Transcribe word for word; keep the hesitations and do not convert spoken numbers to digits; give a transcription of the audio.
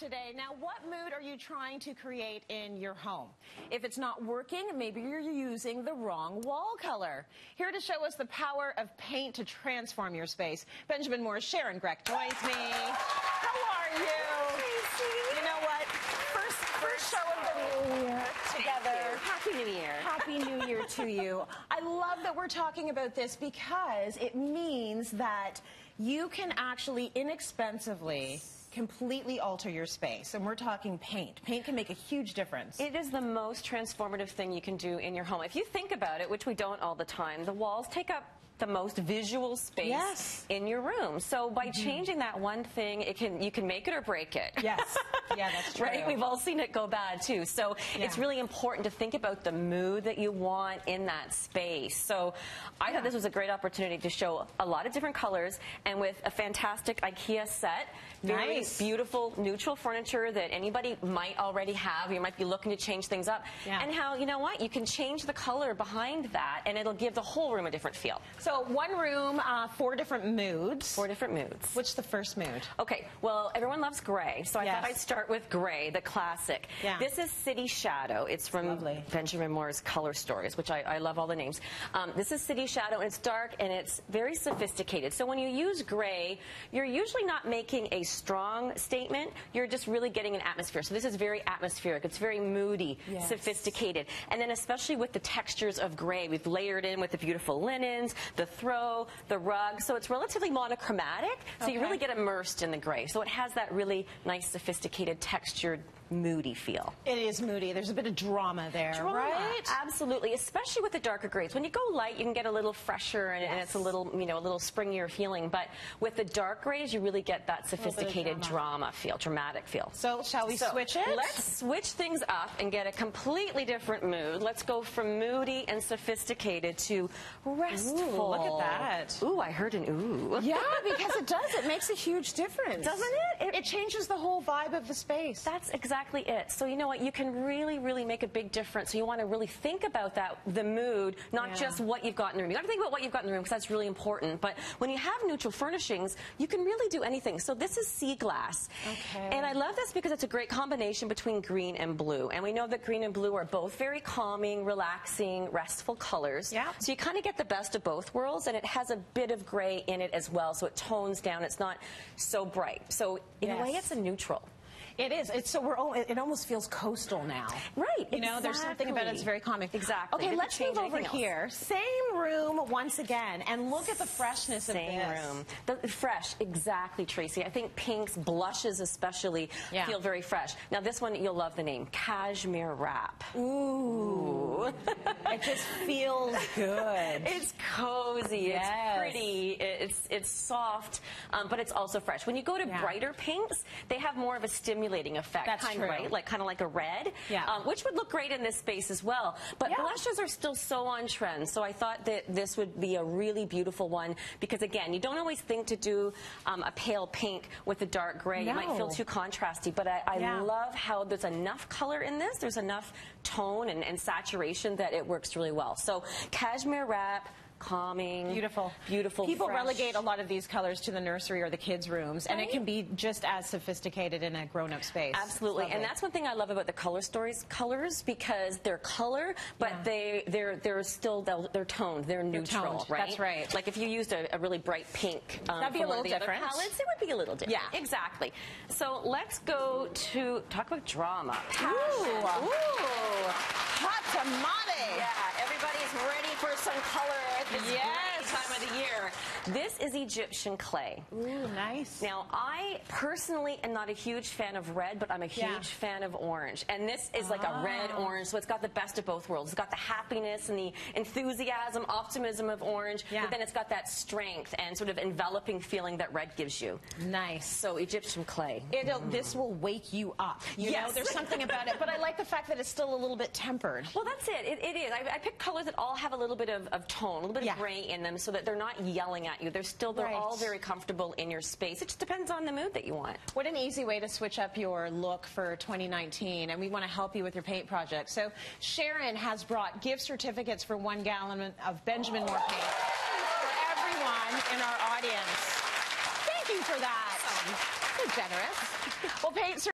today. Now, what mood are you trying to create in your home? If it's not working, maybe you're using the wrong wall color. Here to show us the power of paint to transform your space, Benjamin Moore's Sharon Grech joins me. How are you? You know what? First, first show of the new year together. Happy New Year. Happy New Year to you. I love that we're talking about this because it means that you can actually inexpensively completely alter your space, and we're talking paint. Paint can make a huge difference. It is the most transformative thing you can do in your home. If you think about it, which we don't all the time, the walls take up the most visual space yes. in your room. So by mm-hmm. changing that one thing, it can you can make it or break it. Yes. Yeah, that's true. Right? We've all seen it go bad too. So yeah. it's really important to think about the mood that you want in that space. So I yeah. thought this was a great opportunity to show a lot of different colors, and with a fantastic IKEA set, very nice. beautiful neutral furniture that anybody might already have. You might be looking to change things up. Yeah. And how, you know what, you can change the color behind that and it'll give the whole room a different feel. So one room, uh, four different moods. Four different moods. What's the first mood? Okay, well, everyone loves gray, so I yes. thought I'd start with gray, the classic. Yeah. This is City Shadow. It's from Lovely. Benjamin Moore's Color Stories, which I, I love all the names. Um, this is City Shadow, and it's dark, and it's very sophisticated. So when you use gray, you're usually not making a strong statement. You're just really getting an atmosphere. So this is very atmospheric. It's very moody, yes. sophisticated. And then especially with the textures of gray, we've layered in with the beautiful linens, the throw, the rug. So it's relatively monochromatic, so okay. you really get immersed in the gray. So it has that really nice, sophisticated, textured, moody feel. It is moody. There's a bit of drama there, drama. right? Absolutely, especially with the darker grays. When you go light, you can get a little fresher, and, yes. and it's a little, you know, a little springier feeling. But with the dark grays, you really get that sophisticated drama. drama feel, dramatic feel. So shall we so switch it? Let's switch things up and get a completely different mood. Let's go from moody and sophisticated to restful. Ooh, look at that. Ooh, I heard an ooh. Yeah, because it does. It makes a huge difference. Doesn't it? It, it changes the whole vibe of the space. That's exactly it. So you know what? You can really, really make a big difference. So you want to really think about that, the mood, not yeah. just what you've got in the room. You got to think about what you've got in the room, because that's really important. But when you have neutral furnishings, you can really do anything. So this is sea glass. Okay. And I love this because it's a great combination between green and blue. And we know that green and blue are both very calming, relaxing, restful colors. Yeah. So you kind of get the best of both worlds, and it has a bit of gray in it as well, so it tones down. It's not so bright. So in yes. a way, it's a neutral. It is. It's so we're. All, it almost feels coastal now. Right. You exactly. know, there's something about it that's very calming. Exactly. Okay, let's move over else. here. Same room once again, and look at the freshness Same of this. Same room. The, fresh, exactly, Tracy. I think pinks, blushes especially, yeah. feel very fresh. Now this one, you'll love the name, Cashmere Wrap. Ooh. Ooh. It just feels good. It's cozy. Yes. It's pretty. It's it's soft, um, but it's also fresh. When you go to yeah. brighter pinks, they have more of a stimulating effect. That's kind true. Of, right? Like kind of like a red, yeah. um, which would look great in this space as well. But yeah. blushes are still so on trend, so I thought that this would be a really beautiful one, because again, you don't always think to do um, a pale pink with a dark gray. No. It might feel too contrasty, but I, I yeah. love how there's enough color in this. There's enough tone and, and saturation that it works really well. So Cashmere Wrap, calming, beautiful, beautiful. People fresh. relegate a lot of these colors to the nursery or the kids' rooms, right? And it can be just as sophisticated in a grown-up space. Absolutely, and that's one thing I love about the Color Stories colors, because they're color, but yeah. they they're they're still they're toned, they're neutral, they're toned. right? That's right. Like if you used a, a really bright pink, um, that'd be from a little one of the different. Other palettes, it would be a little different. Yeah, exactly. So let's go to talk about drama. Ooh, ooh, hot tamale. Yeah, everybody's ready for some color at this yes. time of the year. This is Egyptian clay. Ooh, nice. Now, I personally am not a huge fan of red, but I'm a huge yeah. fan of orange. And this is like ah. a red-orange, so it's got the best of both worlds. It's got the happiness and the enthusiasm, optimism of orange, yeah. but then it's got that strength and sort of enveloping feeling that red gives you. Nice. So Egyptian clay. It'll, this will wake you up. You yes. know, there's something about it, but I like the fact that it's still a little bit tempered. Well, that's it. It, it is. I, I picked colors that all have a little bit of, of tone, a little bit yeah. of gray in them, so that they're not yelling at you. They're still, they're right. all very comfortable in your space. It just depends on the mood that you want. What an easy way to switch up your look for twenty nineteen, and we want to help you with your paint project. So Sharon has brought gift certificates for one gallon of Benjamin Moore paint for everyone in our audience. Thank you for that. So generous. Well, paint